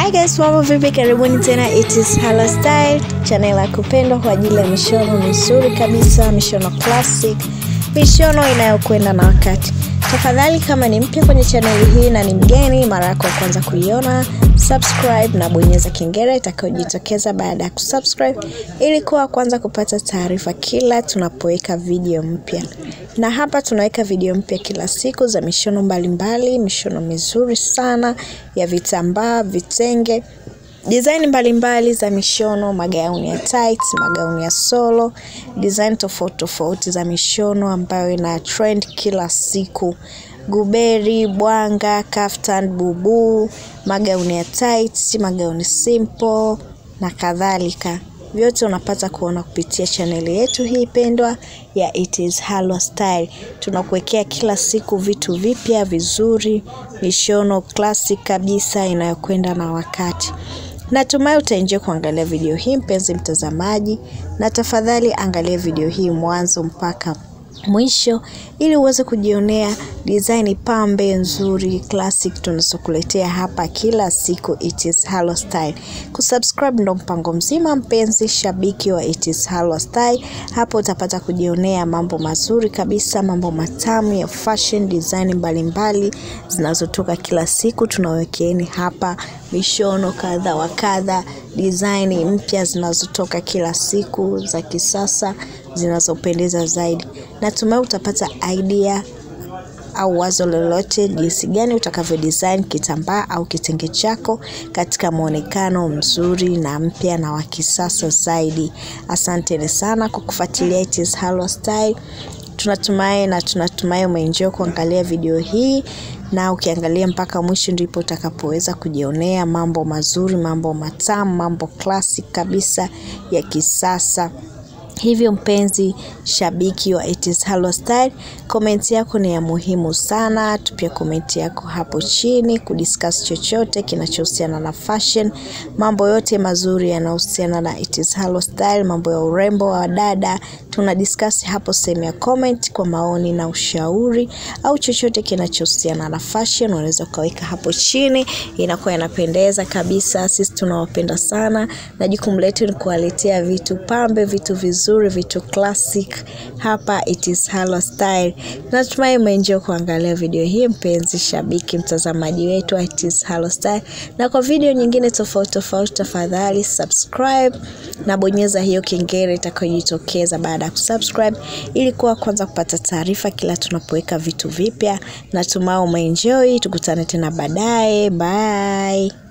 Hi guys, mambo vipi? Karibuni tena. It is Hello Style, channel ya kupendwa kwa ajili ya mishono mizuri kabisa, mishono classic, mishono inayokwenda na wakati. Tafadhali kama ni mpya kwenye channel hii na ni mgeni mara yako ya kwanza kuiona, subscribe na bonyeza kengele itakayojitokeza baada ya kusubscribe ili kuwa kwanza kupata taarifa kila tunapoweka video mpya. Na hapa tunaweka video mpya kila siku za mishono mbalimbali, mishono mizuri sana ya vitambaa, vitenge, design mbalimbali za mishono, magauni ya tight, magauni ya solo, design tofauti za mishono ambayo ina trend kila siku. Guberi, bwanga, kaftan, bubu, magauni ya tight, magauni simple na kadhalika. Vyote unapata kuona kupitia channel yetu hii pendwa ya It is Hello Style. Tunakuwekea kila siku vitu vipya vizuri, mishono classic kabisa inayokwenda na wakati. Natumai utaenjoy kuangalia video hii mpenzi mtazamaji, na tafadhali angalia video hii mwanzo mpaka mwisho ili uweze kujionea design pambe nzuri classic tunazokuletea hapa kila siku. It is Hello Style. Kusubscribe ndo mpango mzima mpenzi shabiki wa It is Hello Style. Hapo utapata kujionea mambo mazuri kabisa, mambo matamu ya fashion design mbalimbali zinazotoka kila siku. Tunawekeeni hapa mishono kadha wa kadha, design mpya zinazotoka kila siku za kisasa zinazopendeza zaidi. Natumai utapata idea au wazo lolote jinsi gani utakavyo design kitambaa au kitenge chako katika muonekano mzuri na mpya na wa kisasa zaidi. Asante sana kwa kufuatilia It is Hello Style. Tunatumai umeenjoy kuangalia video hii, na ukiangalia mpaka mwisho ndipo utakapoweza kujionea mambo mazuri, mambo matamu, mambo classic kabisa ya kisasa. Hivyo mpenzi shabiki wa It is Hello Style, comment yako ni ya muhimu sana. Tupia comment yako hapo chini kudiscuss chochote kinachohusiana na fashion, mambo yote mazuri yanayohusiana na It is Hello Style, mambo ya urembo wa dada, tunadiscuss hapo sehemu ya comment kwa maoni na ushauri, au chochote kinachohusiana na fashion unaweza kaweka hapo chini, inakuwa inapendeza kabisa. Sisi tunawapenda sana na jukumu letu ni kuwaletea vitu pambe, vitu vizuri, vitu classic hapa It is Hello Style. Natumai umeenjoy kuangalia video hii mpenzi shabiki mtazamaji wetu wa It is Hello Style, na kwa video nyingine tofauti tafadhali subscribe na bonyeza hiyo kengele itakayojitokeza baada ya kusubscribe ili kuwa kwanza kupata taarifa kila tunapoweka vitu vipya. Natumai umeenjoy, tukutane tena baadaye. Bye.